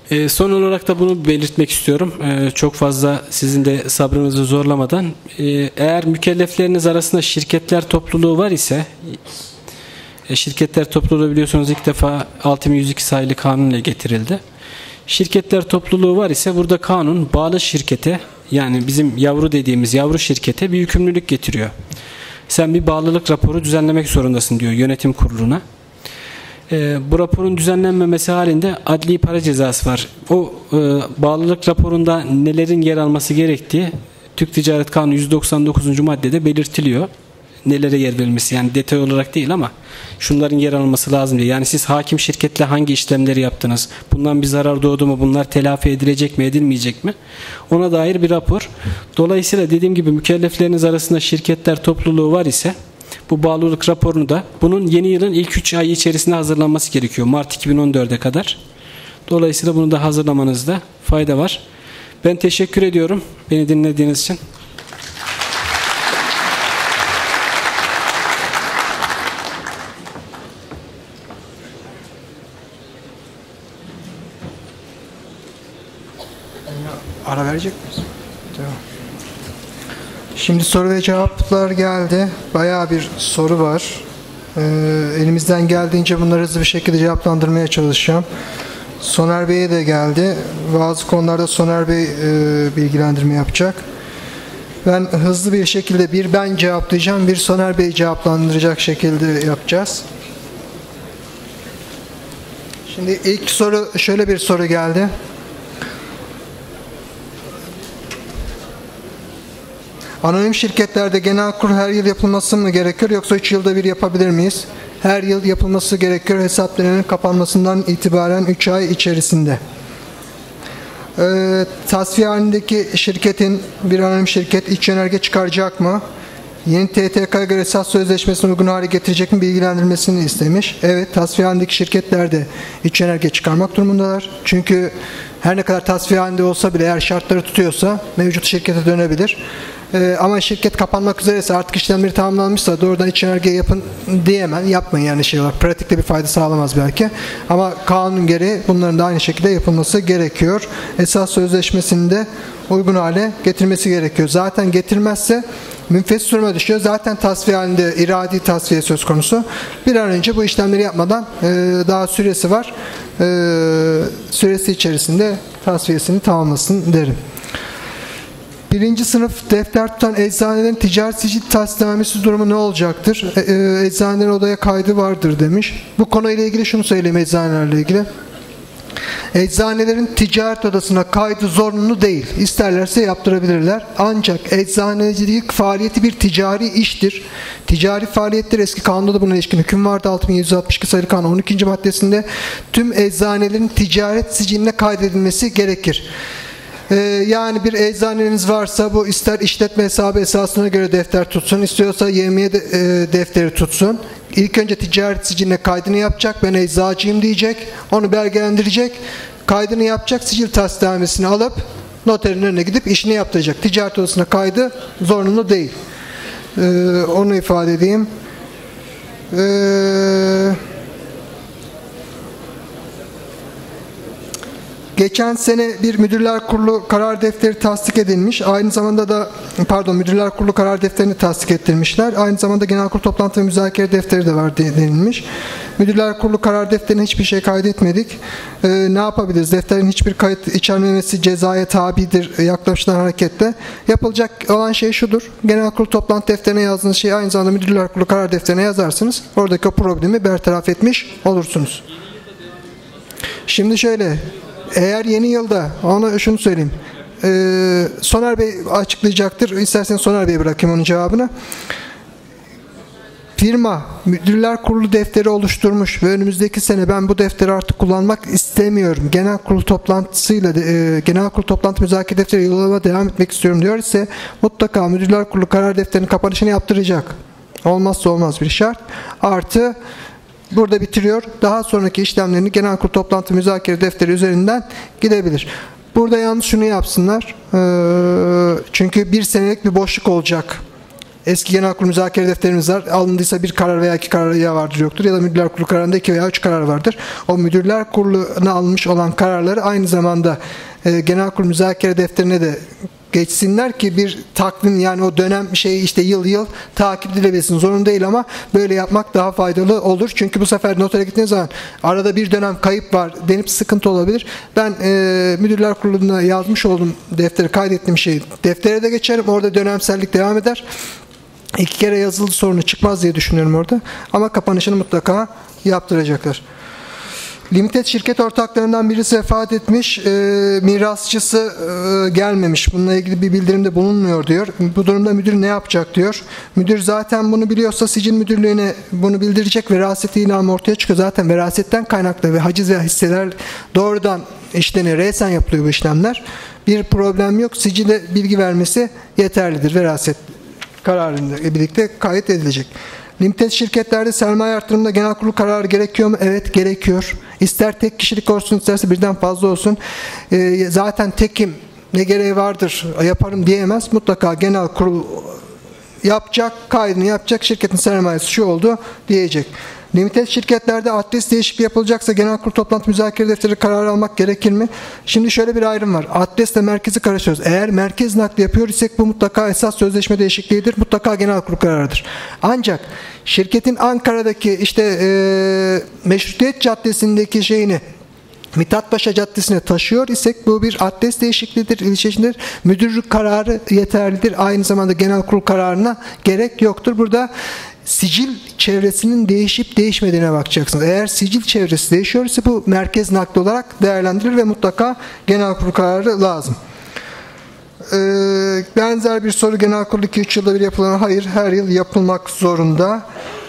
Son olarak da bunu belirtmek istiyorum. Çok fazla sizin de sabrınızı zorlamadan. Eğer mükellefleriniz arasında şirketler topluluğu var ise, şirketler topluluğu biliyorsunuz ilk defa 6102 sayılı kanun ile getirildi. Şirketler topluluğu var ise burada kanun bağlı şirkete, yani bizim yavru dediğimiz yavru şirkete bir yükümlülük getiriyor. Sen bir bağlılık raporu düzenlemek zorundasın diyor yönetim kuruluna. Bu raporun düzenlenmemesi halinde adli para cezası var. O bağlılık raporunda nelerin yer alması gerektiği Türk Ticaret Kanunu 199. maddede belirtiliyor. Nelere yer verilmesi, yani detay olarak değil ama şunların yer alması lazım diye. Yani siz hakim şirketle hangi işlemleri yaptınız? Bundan bir zarar doğdu mu? Bunlar telafi edilecek mi, edilmeyecek mi? Ona dair bir rapor. Dolayısıyla dediğim gibi mükellefleriniz arasında şirketler topluluğu var ise bu bağlılık raporunu da bunun yeni yılın ilk 3 ay içerisinde hazırlanması gerekiyor. Mart 2014'e kadar. Dolayısıyla bunu da hazırlamanızda fayda var. Ben teşekkür ediyorum beni dinlediğiniz için. Ara verecek miyiz? Tamam. Şimdi soru ve cevaplar geldi. Bayağı bir soru var. Elimizden geldiğince bunları hızlı bir şekilde cevaplandırmaya çalışacağım. Soner Bey'e de geldi. Bazı konularda Soner Bey bilgilendirme yapacak. Ben hızlı bir şekilde bir ben cevaplayacağım, bir Soner Bey cevaplandıracak şekilde yapacağız. Şimdi ilk soru, şöyle bir soru geldi. Anonim şirketlerde genel kur her yıl yapılması mı gerekiyor yoksa 3 yılda bir yapabilir miyiz? Her yıl yapılması gerekiyor hesap döneminin kapanmasından itibaren 3 ay içerisinde. Tasfiye halindeki şirketin, bir anonim şirket iç yönerge çıkaracak mı? Yeni TTK'ya göre esas sözleşmesine uygun hale getirecek mi bilgilendirmesini istemiş. Evet, tasfiye halindeki şirketler de iç yönerge çıkarmak durumundalar. Çünkü her ne kadar tasfiye halinde olsa bile eğer şartları tutuyorsa mevcut şirkete dönebilir. Ama şirket kapanmak üzereyse artık işlemleri tamamlanmışsa doğrudan iç yönerge yapın diyemem. Yapmayın yani şey olarak. Pratikte bir fayda sağlamaz belki. Ama kanun gereği bunların da aynı şekilde yapılması gerekiyor. Esas sözleşmesinde uygun hale getirmesi gerekiyor. Zaten getirmezse münfesis duruma düşüyor. Zaten tasfiye halinde iradi tasfiye söz konusu. Bir an önce bu işlemleri yapmadan daha süresi var. Süresi içerisinde tasfiyesini tamamlasın derim. Birinci sınıf defter tutan eczanelerin ticaret sicil tasdiknamesi durumu ne olacaktır? Eczanelerin odaya kaydı vardır demiş. Bu konuyla ilgili şunu söyleyeyim eczanelerle ilgili. Eczanelerin ticaret odasına kaydı zorunlu değil. İsterlerse yaptırabilirler. Ancak eczanecilik faaliyeti bir ticari iştir. Ticari faaliyetler eski kanunda da buna ilişkin hüküm vardı. 6162 sayılı kanun 12. maddesinde tüm eczanelerin ticaret siciline kaydedilmesi gerekir. Yani bir eczaneniz varsa bu ister işletme hesabı esasına göre defter tutsun, istiyorsa yevmiye defteri tutsun. İlk önce ticaret siciline kaydını yapacak, ben eczacıyım diyecek, onu belgelendirecek, kaydını yapacak, sicil tasdiknamesini alıp noterin önüne gidip işini yaptıracak. Ticaret odasına kaydı zorunlu değil. Onu ifade edeyim. Geçen sene bir Müdürler Kurulu karar defteri tasdik edilmiş. Aynı zamanda da Müdürler Kurulu karar defterini tasdik ettirmişler. Aynı zamanda Genel Kurul toplantı ve müzakere defteri de var denilmiş. Müdürler Kurulu karar defterine hiçbir şey kaydetmedik. Ne yapabiliriz? Defterin hiçbir kayıt içermemesi cezaya tabidir yaklaşımdan hareketle. Yapılacak olan şey şudur. Genel Kurul toplantı defterine yazdığınız şeyi aynı zamanda Müdürler Kurulu karar defterine yazarsınız. Oradaki o problemi bertaraf etmiş olursunuz. Şimdi şöyle, eğer yeni yılda, ona şunu söyleyeyim. Soner Bey açıklayacaktır. İsterseniz Soner Bey'e bırakayım onun cevabını. Firma Müdürler Kurulu defteri oluşturmuş ve önümüzdeki sene ben bu defteri artık kullanmak istemiyorum. Genel Kurul toplantısıyla Genel Kurul toplantı müzakere defteri yoluna devam etmek istiyorum diyor ise mutlaka Müdürler Kurulu karar defterinin kapanışını yaptıracak. Olmazsa olmaz bir şart. Artı burada bitiriyor. Daha sonraki işlemlerini Genel Kurul toplantı müzakere defteri üzerinden gidebilir. Burada yalnız şunu yapsınlar. Çünkü bir senelik bir boşluk olacak. Eski genel kurul müzakere defterimiz var. Alındıysa bir karar veya iki karar ya vardır yoktur. Ya da müdürler kurulu kararında 2 veya 3 karar vardır. O müdürler kuruluna alınmış olan kararları aynı zamanda genel kurul müzakere defterine de geçsinler ki bir takvim, yani o dönem işte yıl takip edilebilsin. Zorunlu değil ama böyle yapmak daha faydalı olur. Çünkü bu sefer notere gittiğiniz zaman arada bir dönem kayıp var denip sıkıntı olabilir. Ben müdürler kuruluna yazmış olduğum defteri, kaydettiğim şeyi deftere de geçerim. Orada dönemsellik devam eder. 2 kere yazılı sorunu çıkmaz diye düşünüyorum orada. Ama kapanışını mutlaka yaptıracaklar. Limited şirket ortaklarından birisi vefat etmiş, mirasçısı gelmemiş. Bununla ilgili bir bildirimde bulunmuyor diyor. Bu durumda müdür ne yapacak diyor. Müdür zaten bunu biliyorsa sicil müdürlüğüne bunu bildirecek, veraset ilanı ortaya çıkıyor. Zaten verasetten kaynaklı ve haciz ve hisseler doğrudan işleniyor. Resen yapılıyor bu işlemler. Bir problem yok. Sicile bilgi vermesi yeterlidir. Veraset kararıyla birlikte kayıt edilecek. Limited şirketlerde sermaye artırımında genel kurul kararı gerekiyor mu? Evet, gerekiyor. İster tek kişilik olsun, isterse birden fazla olsun. Zaten tekim, ne gereği vardır, yaparım diyemez. Mutlaka genel kurul yapacak, kaydını yapacak, şirketin sermayesi şu oldu diyecek. Limited şirketlerde adres değişikliği yapılacaksa genel kurul toplantı müzakere defteri kararı almak gerekir mi? Şimdi şöyle bir ayrım var. Adresle merkezi karıştırıyoruz. Eğer merkez nakli yapıyor isek bu mutlaka esas sözleşme değişikliğidir. Mutlaka genel kurul kararıdır. Ancak şirketin Ankara'daki Meşrutiyet Caddesi'ndeki şeyini Mithat Paşa Caddesi'ne taşıyor isek bu bir adres değişikliğidir, ilişkidir. Müdürlük kararı yeterlidir. Aynı zamanda genel kurul kararına gerek yoktur. Burada sicil çevresinin değişip değişmediğine bakacaksınız. Eğer sicil çevresi değişiyorsa bu merkez nakli olarak değerlendirilir ve mutlaka genel kurul kararı lazım. Benzer bir soru, genel kurul 2-3 yılda bir yapılan, hayır, her yıl yapılmak zorunda.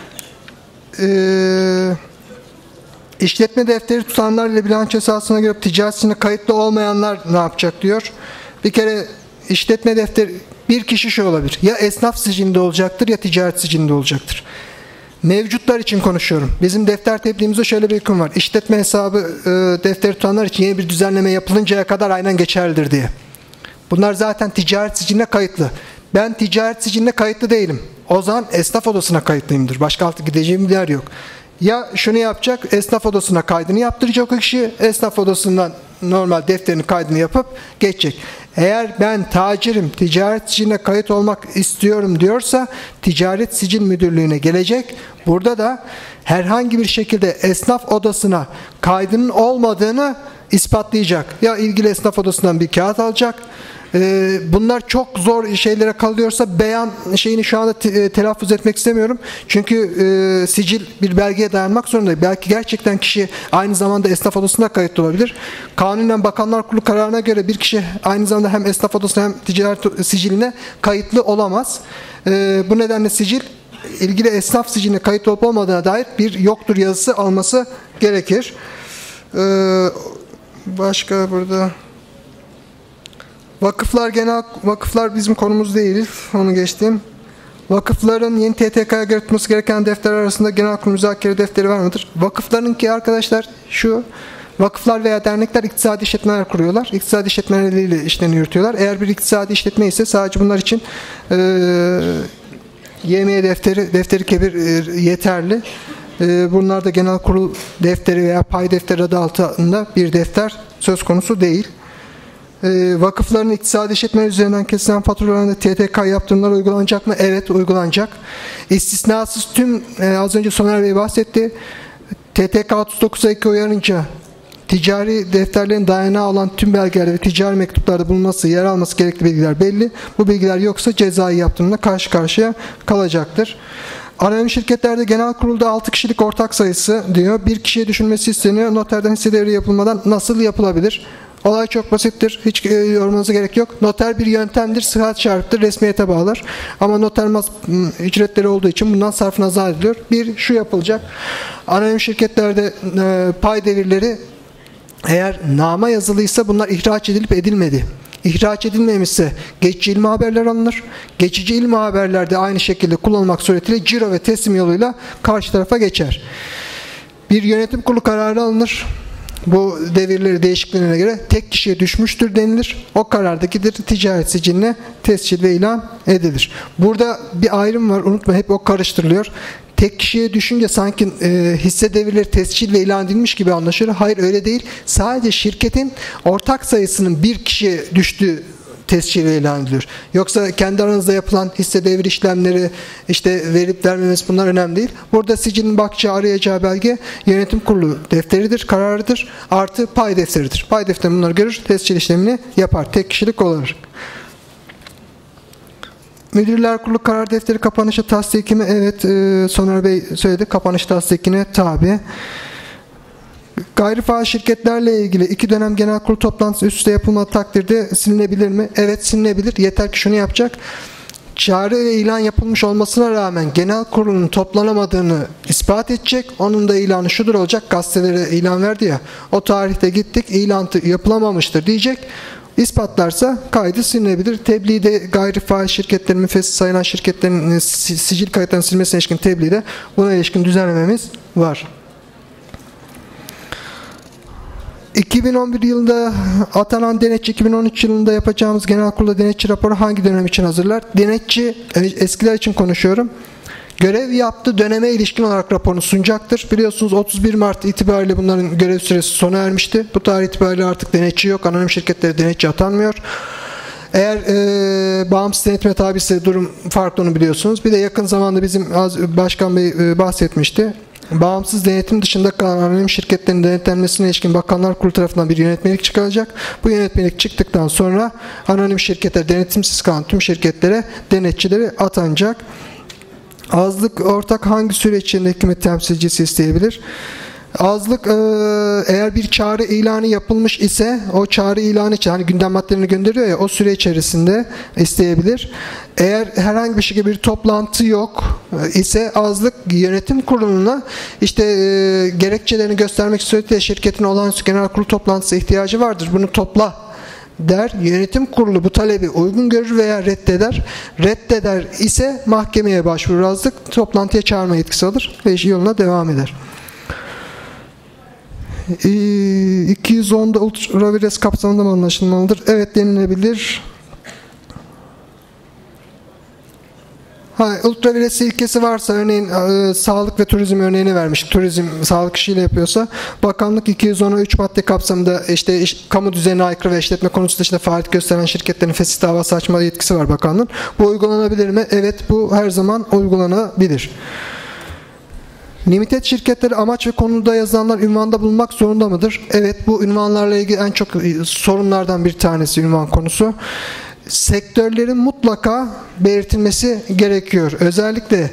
İşletme defteri tutanlar ile bilanço esasına göre ticaretine kayıtlı olmayanlar ne yapacak diyor. Bir kere işletme defteri, bir kişi şu olabilir. Ya esnaf sicilinde olacaktır ya ticaret sicilinde olacaktır. Mevcutlar için konuşuyorum. Bizim defter tebliğimizde şöyle bir hüküm var. İşletme hesabı defteri tutanlar için yeni bir düzenleme yapılıncaya kadar aynen geçerlidir diye. Bunlar zaten ticaret siciline kayıtlı. Ben ticaret siciline kayıtlı değilim. O zaman esnaf odasına kayıtlıyımdır. Başka altı gideceğim bir yer yok. Ya şunu yapacak, esnaf odasına kaydını yaptıracak o kişi, esnaf odasından normal defterini kaydını yapıp geçecek. Eğer ben tacirim, ticaret siciline kayıt olmak istiyorum diyorsa ticaret sicil müdürlüğüne gelecek. Burada da herhangi bir şekilde esnaf odasına kaydının olmadığını ispatlayacak. Ya ilgili esnaf odasından bir kağıt alacak. Bunlar çok zor şeylere kalıyorsa beyan şeyini şu anda telaffuz etmek istemiyorum. Çünkü sicil bir belgeye dayanmak zorunda. Belki gerçekten kişi aynı zamanda esnaf odasında kayıtlı olabilir. Kanunen Bakanlar Kurulu kararına göre bir kişi aynı zamanda hem esnaf odasına hem ticaret siciline kayıtlı olamaz. Bu nedenle sicil ilgili esnaf siciline kayıtlı olup olmadığına dair bir yoktur yazısı alması gerekir. Başka burada vakıflar bizim konumuz değil. Onu geçtim. Vakıfların yeni TTK'ya göre tutması gereken defter arasında genel kurul müzakere defteri var mıdır? Vakıflarınki arkadaşlar şu: vakıflar veya dernekler iktisadi işletmeler kuruyorlar. İktisadi işletmeleriyle işlerini yürütüyorlar. Eğer bir iktisadi işletme ise sadece bunlar için YMY defteri kebir yeterli. Bunlar da genel kurul defteri veya pay defteri adı altında bir defter söz konusu değil. Vakıfların iktisadi işletmeler üzerinden kesilen faturalarında TTK yaptırımlar uygulanacak mı? Evet, uygulanacak. İstisnasız tüm, az önce Soner Bey bahsetti, TTK 39'a 2 uyarınca ticari defterlerin dayanağı olan tüm belgelerde ve ticari mektuplarda bulunması, yer alması gerekli bilgiler belli. Bu bilgiler yoksa cezai yaptırımla karşı karşıya kalacaktır. Anonim şirketlerde genel kurulda 6 kişilik ortak sayısı diyor. Bir kişiye düşülmesi isteniyor. Noterden hisse devri yapılmadan nasıl yapılabilir? Olay çok basittir. Hiç yormanıza gerek yok. Noter bir yöntemdir. Sıhhat şarttır. Resmiyete bağlar. Ama noter ücretleri olduğu için bundan sarf nazar ediliyor. Bir, şu yapılacak. Anonim şirketlerde pay devirleri eğer nama yazılıysa bunlar ihraç edilip edilmedi. İhraç edilmemişse geçici ilmi haberler alınır. Geçici ilmi haberlerde aynı şekilde kullanılmak suretiyle ciro ve teslim yoluyla karşı tarafa geçer. Bir yönetim kurulu kararı alınır. bu devirleri değişikliğine göre tek kişiye düşmüştür denilir. O karardakidir ticaret siciline tescil ve ilan edilir. Burada bir ayrım var, unutma, hep o karıştırılıyor. Tek kişiye düşünce sanki hisse devirleri tescil ve ilan edilmiş gibi anlaşılır. Hayır, öyle değil. Sadece şirketin ortak sayısının bir kişiye düştüğü tescil ve ilan ediliyor. Yoksa kendi aranızda yapılan hisse devir işlemleri, işte verip vermemesi, bunlar önemli değil. Burada sicilin bakacağı, arayacağı belge yönetim kurulu defteridir, kararıdır. Artı pay defteridir. Pay defteri bunları görür, tescil işlemini yapar. Tek kişilik olarak. Müdürler Kurulu karar defteri kapanışı tasdiki mi? Evet, Soner Bey söyledi. Kapanış tasdikine tabi. Gayri faal şirketlerle ilgili 2 dönem genel kurul toplantısı üst üste yapılmadığı takdirde silinebilir mi? Evet, silinebilir. Yeter ki şunu yapacak. Çağrı ve ilan yapılmış olmasına rağmen genel kurulun toplanamadığını ispat edecek. Onun da ilanı şudur olacak. Gazetelere ilan verdi ya. O tarihte gittik, ilan yapılamamıştır diyecek. İspatlarsa kaydı silinebilir. Tebliğde gayri faal şirketlerin, müfessis sayılan şirketlerin sicil kayıtlarının silmesine ilişkin tebliğde buna ilişkin düzenlememiz var. 2011 yılında atanan denetçi 2013 yılında yapacağımız genel kurulda denetçi raporu hangi dönem için hazırlar? Denetçi, eskiler için konuşuyorum, görev yaptığı döneme ilişkin olarak raporunu sunacaktır. Biliyorsunuz 31 Mart itibariyle bunların görev süresi sona ermişti. Bu tarih itibariyle artık denetçi yok. Anonim şirketlere denetçi atanmıyor. Eğer bağımsız denetime tabiyse durum farklı, onu biliyorsunuz. Bir de yakın zamanda bizim Başkan Bey bahsetmişti. Bağımsız denetim dışında kalan anonim şirketlerin denetlenmesine ilişkin Bakanlar Kurulu tarafından bir yönetmelik çıkarılacak. Bu yönetmelik çıktıktan sonra anonim şirketler, denetimsiz kalan tüm şirketlere denetçileri atanacak. Azlık ortak hangi süreç içinde hükümet temsilcisi isteyebilir? Azlık eğer bir çağrı ilanı yapılmış ise o çağrı ilanı için, hani gündem maddelerini gönderiyor ya, o süre içerisinde isteyebilir. Eğer herhangi bir şekilde bir toplantı yok ise azlık yönetim kuruluna işte gerekçelerini göstermek suretiyle şirketin olağanüstü genel kurul toplantısı ihtiyacı vardır, bunu topla der. Yönetim kurulu bu talebi uygun görür veya reddeder. Reddeder ise mahkemeye başvurur azlık. Toplantıya çağırma yetkisi alır ve yoluna devam eder. 210'da ultravires kapsamında mı anlaşılmalıdır? Evet, denilebilir. Ultravires ilkesi varsa, örneğin sağlık ve turizm örneğini vermiş. Turizm sağlık işiyle yapıyorsa bakanlık 210'a 3 madde kapsamında işte kamu düzenine aykırı ve işletme konusu dışında faaliyet gösteren şirketlerin fesih davası açma yetkisi var bakanlığın. Bu uygulanabilir mi? Evet, bu her zaman uygulanabilir. Limited şirketleri amaç ve konuda yazılanlar ünvanda bulunmak zorunda mıdır? Evet, bu ünvanlarla ilgili en çok sorunlardan bir tanesi ünvan konusu. Sektörlerin mutlaka belirtilmesi gerekiyor. Özellikle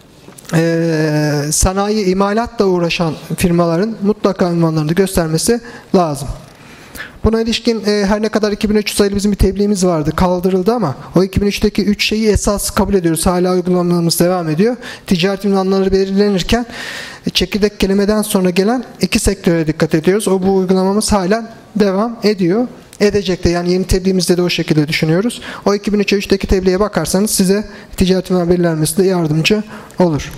sanayi, imalatla uğraşan firmaların mutlaka ünvanlarını göstermesi lazım. Buna ilişkin her ne kadar 2003 sayılı bizim bir tebliğimiz vardı, kaldırıldı ama o 2003'teki 3 şeyi esas kabul ediyoruz. Hala uygulamamız devam ediyor. Ticaret ünvanları belirlenirken çekirdek kelimeden sonra gelen 2 sektöre dikkat ediyoruz. Bu uygulamamız hala devam ediyor. Edecek de, yani yeni tebliğimizde de o şekilde düşünüyoruz. O 2003'e 3'teki tebliğe bakarsanız size ticaret ünvanı belirlenmesi de yardımcı olur.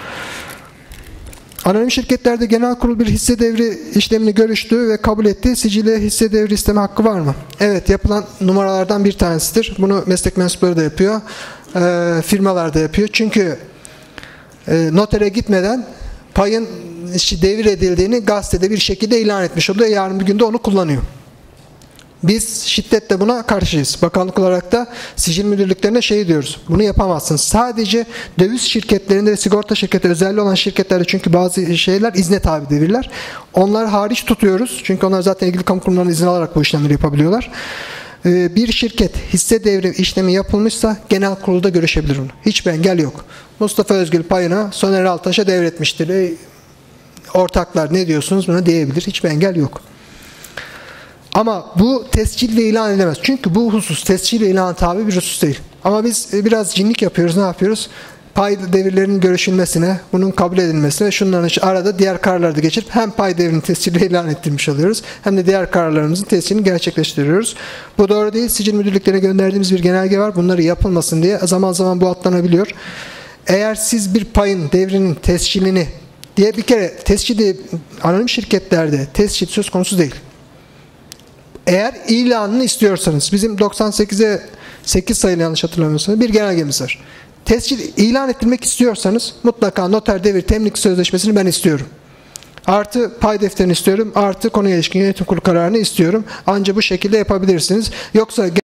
Anonim şirketlerde genel kurul bir hisse devri işlemini görüştü ve kabul etti. Sicile hisse devri isteme hakkı var mı? Evet, yapılan numaralardan bir tanesidir. Bunu meslek mensupları da yapıyor. Firmalar da yapıyor. Çünkü notere gitmeden payın devir edildiğini gazetede bir şekilde ilan etmiş oluyor. Yarın bir günde onu kullanıyor. Biz şiddetle buna karşıyız. Bakanlık olarak da sicil müdürlüklerine şey diyoruz. Bunu yapamazsınız. Sadece döviz şirketlerinde ve sigorta şirketi özelliği olan şirketlerde, çünkü bazı şeyler izne tabi devirler. Onları hariç tutuyoruz. Çünkü onlar zaten ilgili kamu kurumlarının izin alarak bu işlemleri yapabiliyorlar. Bir şirket hisse devri işlemi yapılmışsa genel kurulda görüşebilir bunu. Hiçbir engel yok. Mustafa Özgül payını Soner Altaş'a devretmiştir. Ortaklar ne diyorsunuz buna diyebilir. Hiçbir engel yok. Ama bu tescil ve ilan edilemez. Çünkü bu husus tescil ve ilan tabi bir husus değil. Ama biz biraz cinlik yapıyoruz. Ne yapıyoruz? Pay devirlerinin görüşülmesine, bunun kabul edilmesine, şunların arada diğer kararları da geçirip hem pay devrini tescil ve ilan ettirmiş oluyoruz, hem de diğer kararlarımızın tescilini gerçekleştiriyoruz. Bu doğru değil. Sicil müdürlüklerine gönderdiğimiz bir genelge var. Bunları yapılmasın diye zaman zaman bu atlanabiliyor. Eğer siz bir payın devrinin tescilini diye bir kere tescili anonim şirketlerde tescil söz konusu değil. Eğer ilanını istiyorsanız, bizim 98'e 8 sayılı yanlış hatırlamıyorsanız bir genelgemiz var. Tescil ilan ettirmek istiyorsanız mutlaka noter devir temlik sözleşmesini ben istiyorum. Artı pay defterini istiyorum. Artı konuya ilişkin yönetim kurulu kararını istiyorum. Ancak bu şekilde yapabilirsiniz. Yoksa